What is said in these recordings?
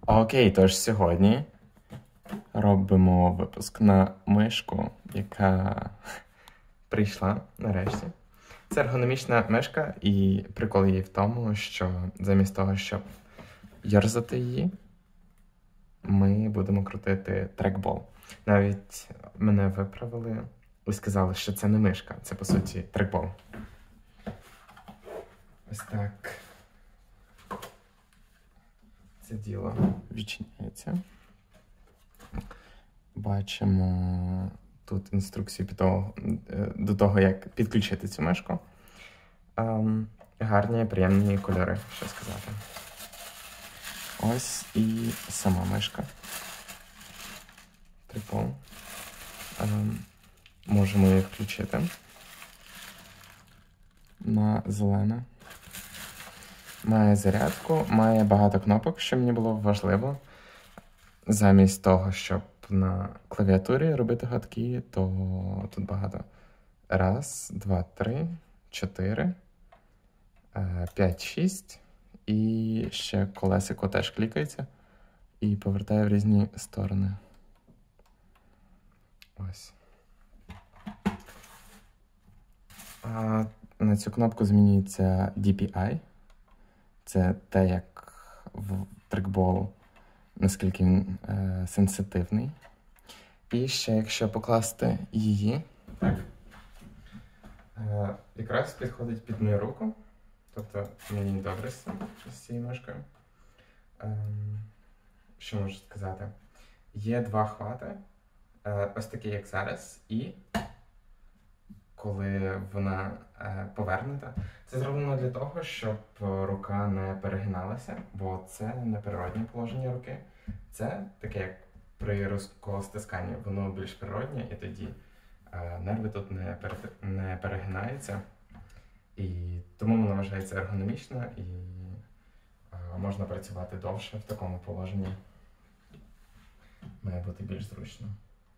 Окей, тож сьогодні робимо випуск на мишку, яка прийшла нарешті. Це ергономічна мишка, і прикол її в тому, що замість того, щоб йорзати її, ми будемо крутити трекбол. Навіть мене виправили і сказали, що це не мишка, це, по суті, трекбол. Ось так. Це діло відчиняється. Бачимо тут інструкцію до того, як підключити цю мишку. Гарні, приємні кольори, що сказати. Ось і сама мишка. Трекбол. Можемо її включити на зелене. Має зарядку, має багато кнопок, що мені було важливо. Замість того, щоб на клавіатурі робити гудки, то тут багато. 1, 2, 3, 4, 5, 6. І ще колесико теж клікається і повертає в різні сторони. Ось. На цю кнопку змінюється DPI. Це те, як в трекбол, наскільки він сенситивний. І ще, якщо покласти її, так, якраз підходить під мою руку. Тобто мені добре з цією мишкою. Що можу сказати? Є два хвати, ось такі, як зараз, і коли вона повернута. Це зроблено для того, щоб рука не перегиналася, бо це не природне положення руки. Це таке, як при розколостисканні, воно більш природне, і тоді нерви тут не перегинаються. І тому вона вважається ергономічно, і можна працювати довше в такому положенні. Має бути більш зручно.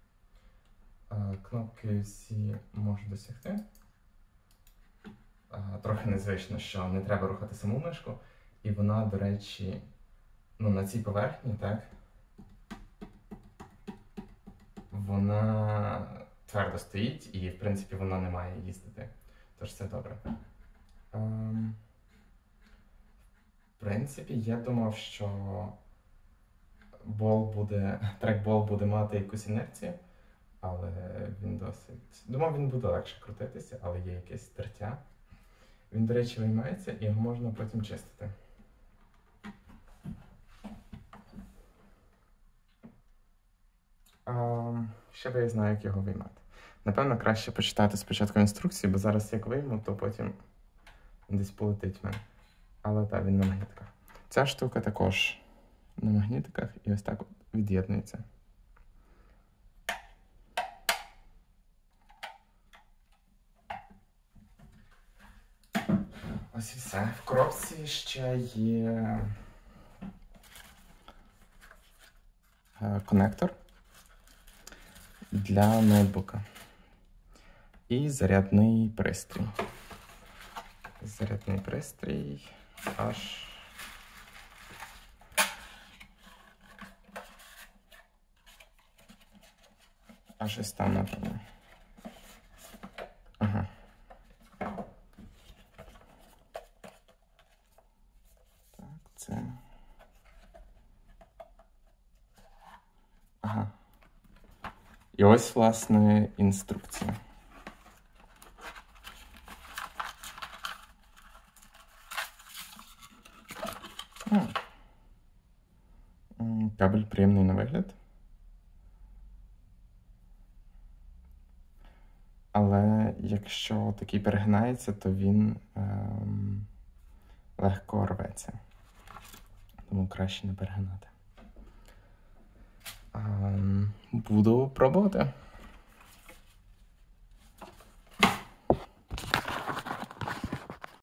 Кнопки всі можу досягти. Трохи незвично, що не треба рухати саму мишку. І вона, до речі, на цій поверхні, так, вона твердо стоїть і, в принципі, вона не має їздити. Тож це добре. В принципі, я думав, що трекбол буде мати якусь інерцію. Але він досить... Думав, він буде легше крутитися, але є якесь тертя. Він, до речі, виймається і його можна потім чистити. Ще би я знаю, як його виймати. Напевно, краще почитати спочатку інструкції, бо зараз як вийму, то потім десь полетить в мене. Але так, він на магнітиках. Ця штука також на магнітиках і ось так от від'єднується. Ось і все. В коробці ще є конектор для ноутбука і зарядний пристрій. Зарядний пристрій аж ось там, напевно. Ага. Це. Ага. І ось, власне, інструкція. Кабель приємний на вигляд. Але якщо такий перегинається, то він легко рветься. Тому краще не перегинати. Буду пробувати.